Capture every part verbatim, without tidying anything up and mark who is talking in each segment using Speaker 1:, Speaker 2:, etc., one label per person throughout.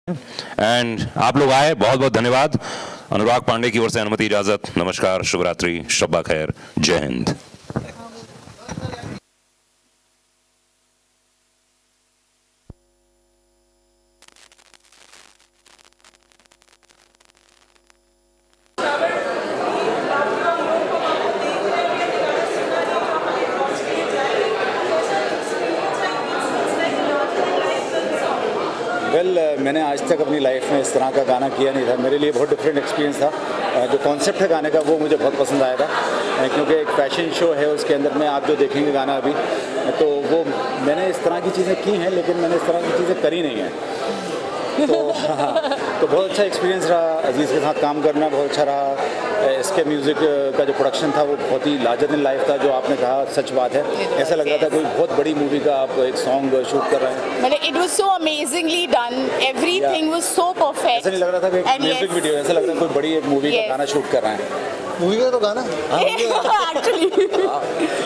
Speaker 1: And आप लोग आए, बहुत बहुत धन्यवाद। अनुराग पांडे की ओर से अनुमति, इजाजत, नमस्कार, शुभरात्रि, शब्बा खैर, जय हिंद।
Speaker 2: वेल well, मैंने आज तक अपनी लाइफ में इस तरह का गाना किया नहीं था। मेरे लिए बहुत डिफरेंट एक्सपीरियंस था। जो कॉन्सेप्ट है गाने का वो मुझे बहुत पसंद आया था, क्योंकि एक फैशन शो है, उसके अंदर में आप जो देखेंगे गाना अभी, तो वो मैंने इस तरह की चीज़ें की हैं, लेकिन मैंने इस तरह की चीज़ें करी नहीं हैं। तो हाँ, तो बहुत अच्छा एक्सपीरियंस रहा। अजीज़ के साथ काम करना बहुत अच्छा रहा। इसके म्यूज़िक का जो प्रोडक्शन था वो बहुत ही लार्जर देन लाइफ था। जो आपने कहा सच बात है, ऐसा लग रहा था कोई बहुत बड़ी मूवी का आप एक सॉन्ग शूट कर रहे हैं।
Speaker 3: मतलब it was so amazingly done, everything was so perfect.
Speaker 2: ऐसा नहीं लग रहा था कि म्यूजिक वीडियो, ऐसा लग रहा था कोई बड़ी एक मूवी का गाना शूट कर रहे हैं।
Speaker 4: मूवी का तो गाना
Speaker 3: actually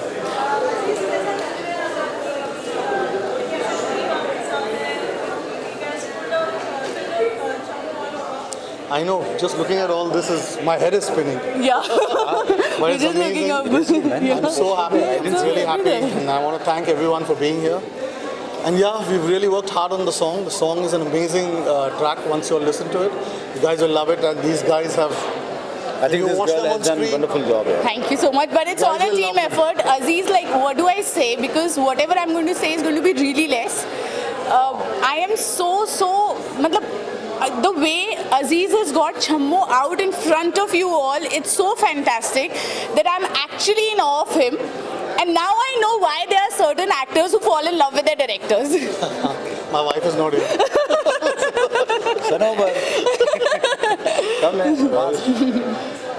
Speaker 4: I know, just looking at all this is, my head is spinning.
Speaker 3: Yeah.
Speaker 4: But it's
Speaker 3: just
Speaker 4: amazing.
Speaker 3: looking up.
Speaker 4: Yeah. I'm so happy. It's
Speaker 3: so
Speaker 4: really happy.
Speaker 3: everything.
Speaker 4: And I want to thank everyone for being here. And yeah, we've really worked hard on the song. The song is an amazing uh, track once you'll listen to it. You guys will love it, and these guys have,
Speaker 2: I think this girl has done a wonderful job. Yeah.
Speaker 3: Thank you so much. But it's all a team effort. Aziz, like, what do I say? Because whatever I'm going to say is going to be really less. Uh, I am so, so, matlab, the way Aziz has got Chammo out in front of you all, it's so fantastic that I'm actually in awe of him. And now I know why there are certain actors who fall in love with their directors.
Speaker 4: My wife is not here.
Speaker 2: Sanobar. Come let's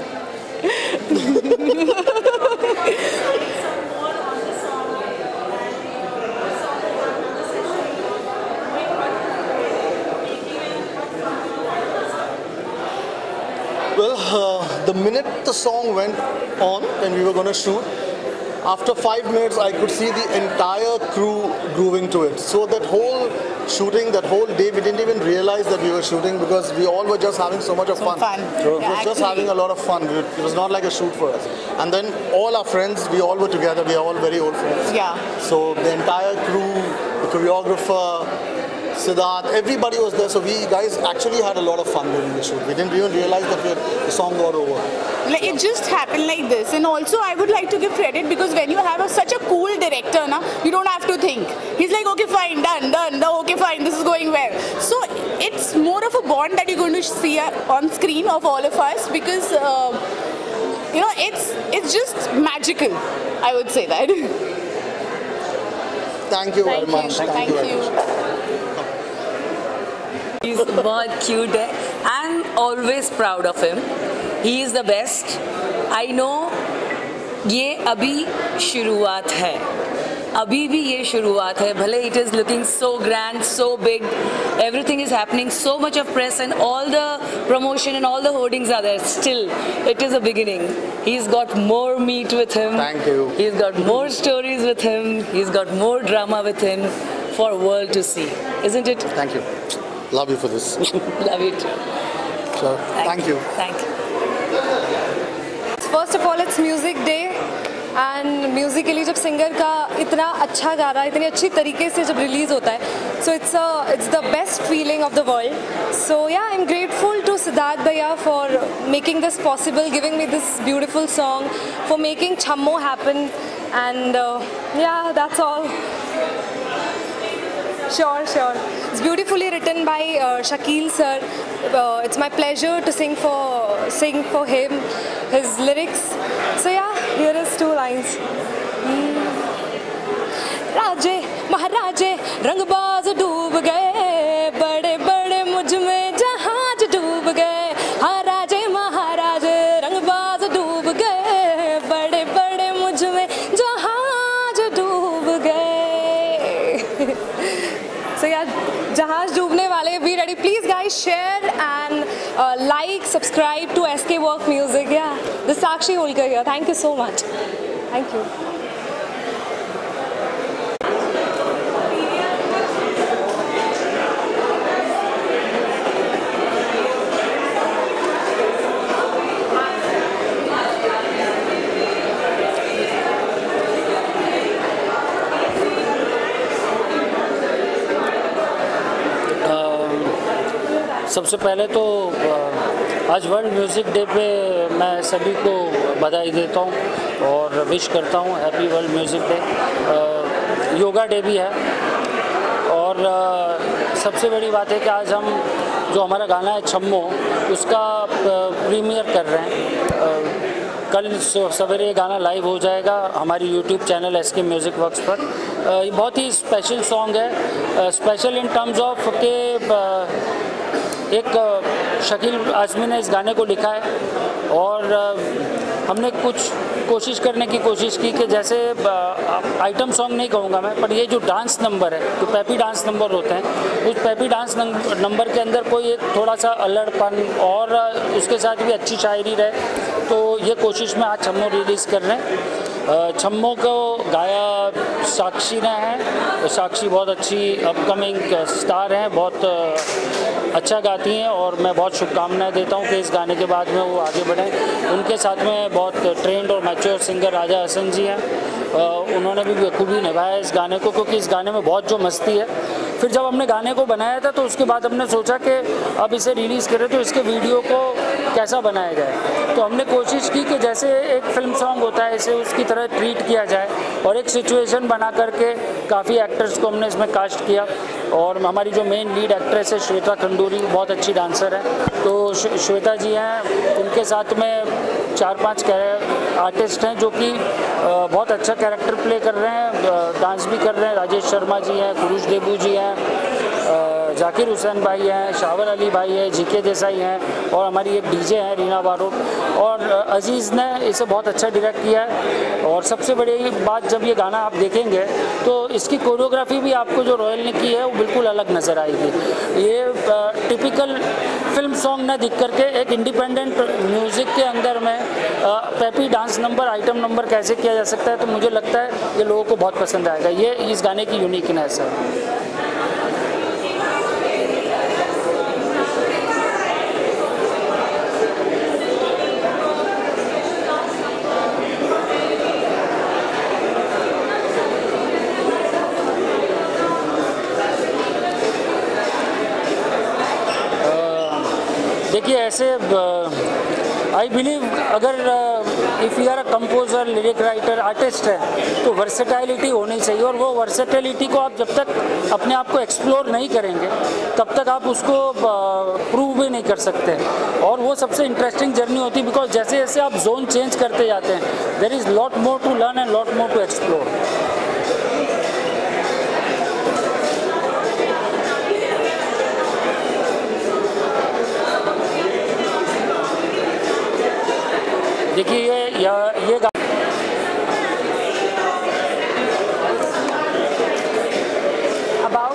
Speaker 4: Well, uh, the minute the song went on and we were going to shoot, after five minutes I could see the entire crew grooving to it. So that whole shooting, that whole day, we didn't even realize that we were shooting because we all were just having so much of
Speaker 3: so
Speaker 4: fun.
Speaker 3: fun.
Speaker 4: So it
Speaker 3: yeah,
Speaker 4: was
Speaker 3: actually.
Speaker 4: just having a lot of fun. It was not like a shoot for us. And then all our friends, we all were together. We are all very old friends.
Speaker 3: Yeah.
Speaker 4: So the entire crew, the choreographer, Siddharth, everybody was there, so we guys actually had a lot of fun during the shoot. We didn't even realize that we, the song got over.
Speaker 3: Like, it just happened like this. And also I would like to give credit because when you have a, such a cool director, na, you don't have to think. He's like, okay fine, done, done, done, okay fine, this is going well. So it's more of a bond that you're going to see on screen of all of us because, uh, you know, it's, it's just magical, I would say that.
Speaker 4: Thank you
Speaker 3: Thank
Speaker 4: very much.
Speaker 3: You. Thank, Thank you. you.
Speaker 5: He's बहुत cute है. I'm always proud of him. He is the best. I know ये अभी शुरुआत है. अभी भी ये शुरुआत है. भले it is looking so grand, so big. Everything is happening. So much of press and all the promotion and all the hoardings are there. Still, it is a beginning. He's got more meat with him.
Speaker 4: Thank you.
Speaker 5: He's got more stories with him. He's got more drama with him for world to see. Isn't it?
Speaker 4: Thank you. Love you for this.
Speaker 5: Love it.
Speaker 4: So,
Speaker 5: Thank,
Speaker 4: thank you.
Speaker 5: Thank you.
Speaker 6: First of all, it's music day. And musically जब singer का इतना अच्छा गाना इतनी अच्छी तरीके से जब रिलीज़ होता है, so it's a it's the best feeling of the world. So yeah, I'm grateful to Siddharth Bhaiya for making this possible, giving me this beautiful song, for making Chammo happen, and uh, yeah, that's all. Sure, sure. It's beautifully written by uh, Shakil sir. Uh, it's my pleasure to sing for sing for him, his lyrics. So yeah, here is two lines. Hmm. राजे महाराजे रंगबाज डूब गए, बड़े बड़े मुझ में जहाज डूब गए. हाँ राजे महाराजे रंगबाज डूब गए, बड़े बड़े मुझ में जहाज डूब गए. So yeah, जहाज डूबने वाले, be ready. Please guys, share and uh, like, subscribe to S K Work Music. Yeah, this is Sakshi Holkar here. Thank you so much. Thank you.
Speaker 7: सबसे पहले तो आज वर्ल्ड म्यूज़िक डे पे मैं सभी को बधाई देता हूँ और विश करता हूँ happy world music day. Yoga day भी है और सबसे बड़ी बात है कि आज हम जो हमारा गाना है छम्मो उसका प्रीमियर कर रहे हैं। कल सवेरे ये गाना लाइव हो जाएगा हमारी YouTube channel S K music works पर। ये बहुत ही स्पेशल सॉन्ग है, स्पेशल इन टर्म्स ऑफ के एक शकील आज़मी ने इस गाने को लिखा है और हमने कुछ कोशिश करने की कोशिश की कि जैसे आइटम सॉन्ग नहीं कहूँगा मैं, पर ये जो डांस नंबर है, जो पैपी डांस नंबर होते हैं, उस पैपी डांस नंबर के अंदर कोई एक थोड़ा सा अल्लड़पन और उसके साथ भी अच्छी शायरी रहे, तो ये कोशिश में आज छम्मो रिलीज़ कर रहे हैं। छम्मो को गाया साक्षी ने है। साक्षी बहुत अच्छी अपकमिंग स्टार हैं, बहुत अच्छा गाती हैं और मैं बहुत शुभकामनाएं देता हूं कि इस गाने के बाद में वो आगे बढ़ें। उनके साथ में बहुत ट्रेंड और मैच्योर सिंगर राजा हसन जी हैं, उन्होंने भी बखूबी निभाया इस गाने को, क्योंकि इस गाने में बहुत जो मस्ती है। फिर जब हमने गाने को बनाया था तो उसके बाद हमने सोचा कि अब इसे रिलीज़ करें तो इसके वीडियो को कैसा बनाया जाए, तो हमने कोशिश की कि जैसे एक फिल्म सॉन्ग होता है इसे उसकी तरह ट्रीट किया जाए और एक सिचुएशन बना करके काफ़ी एक्टर्स को हमने इसमें कास्ट किया। और हमारी जो मेन लीड एक्ट्रेस है श्वेता खंडूरी, बहुत अच्छी डांसर है, तो श्वेता जी हैं, उनके साथ में चार पांच आर्टिस्ट हैं जो कि बहुत अच्छा कैरेक्टर प्ले कर रहे हैं, डांस भी कर रहे हैं। राजेश शर्मा जी हैं, कुरुश देबू जी हैं, जाकिर हुसैन भाई हैं, शावर अली भाई है, जीके देसाई हैं और हमारी एक डीजे हैं रीना बारोट, और अजीज़ ने इसे बहुत अच्छा डायरेक्ट किया है। और सबसे बड़ी बात, जब ये गाना आप देखेंगे तो इसकी कोरियोग्राफी भी आपको जो रॉयल ने की है वो बिल्कुल अलग नज़र आएगी। ये टिपिकल फिल्म सॉन्ग न दिख करके एक इंडिपेंडेंट म्यूज़िक के अंदर में peppy dance number, item number कैसे किया जा सकता है, तो मुझे लगता है ये लोगों को बहुत पसंद आएगा। ये इस गाने की यूनिकनेस है। देखिए ऐसे आई बिलीव अगर if you are a composer, lyric writer, artist है तो वर्सेटाइलिटी होनी चाहिए, और वो वर्सेटाइलिटी को आप जब तक अपने आप को एक्सप्लोर नहीं करेंगे तब तक आप उसको प्रूव भी नहीं कर सकते। और वो सबसे इंटरेस्टिंग जर्नी होती है, बिकॉज जैसे जैसे आप जोन चेंज करते जाते हैं there is lot more to learn and lot more to explore. देखिए ये ये
Speaker 3: about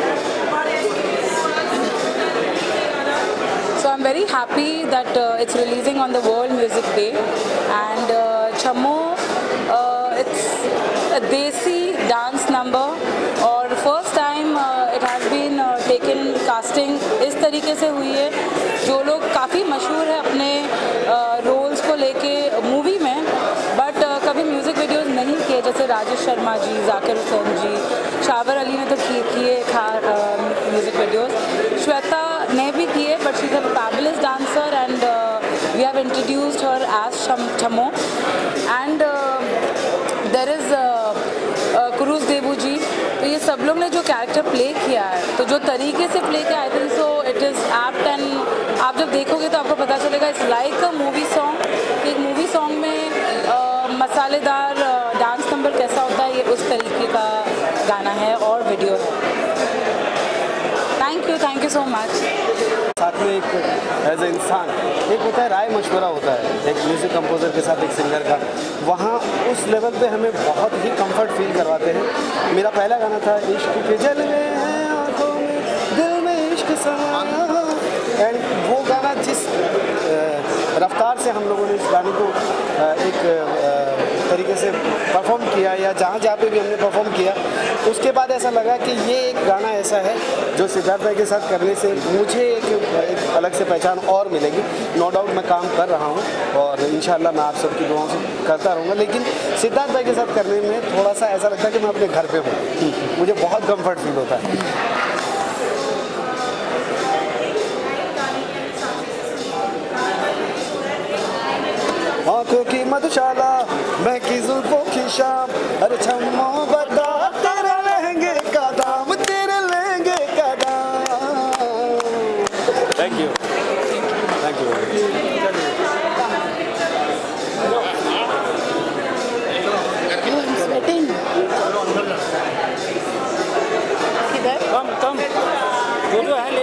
Speaker 3: so I'm very happy that uh, it's releasing on the World Music Day, and uh, Chammo, uh, it's a desi dance number और first time uh, it has been uh, taken casting इस तरीके से हुई है। जो लोग काफ़ी मशहूर है अपने रोल्स uh, को लेके मूवी में, बट uh, कभी म्यूज़िक वीडियोस नहीं किए, जैसे राजेश शर्मा जी, जाकिर हुसैन जी, शावर अली ने तो किए खा म्यूज़िक वीडियोस, श्वेता ने भी किए, but she is a fabulous dancer and we have introduced her as Chammo. And there is Kurush Deboo ji, तो ये सब लोग ने जो कैरेक्टर प्ले किया है, तो जो तरीके से प्ले किया, I think so it is apt, and आप जब देखोगे तो आपको पता चलेगा it's like a movie song. एक मूवी सॉन्ग में आ, मसालेदार डांस नंबर कैसा होता है, ये उस तरीके का गाना है और वीडियो है। Thank you, thank you so much.
Speaker 8: साथ में एक एज ए इंसान एक होता है राय मशवरा होता है एक म्यूज़िक कंपोज़र के साथ एक सिंगर का, वहाँ उस लेवल पे हमें बहुत ही कंफर्ट फील करवाते हैं। मेरा पहला गाना था इश्क के जलवे हैं आँखों में, दिल में इश्क समाया, एंड वो गाना जिस रफ्तार से हम लोगों ने इस गाने को एक तरीके से परफॉर्म किया, या जहाँ जहाँ पे भी हमने परफॉर्म किया, उसके बाद ऐसा लगा कि ये एक गाना ऐसा है जो सिद्धार्थ भाई के साथ करने से मुझे एक, एक अलग से पहचान और मिलेगी। नो डाउट मैं काम कर रहा हूँ और इंशाल्लाह मैं आप सबकी दुआओं से करता रहूँगा, लेकिन सिद्धार्थ भाई के साथ करने में थोड़ा सा ऐसा लगता है कि मैं अपने घर पे हूँ, मुझे बहुत कम्फर्ट फील होता है। मधुशाला महकी जुल्फों की शाम, अरे छम्मो बता तेरे लहंगे का दाम, तेरे लहंगे का दाम। Thank you thank you.
Speaker 7: कम कम जो जो है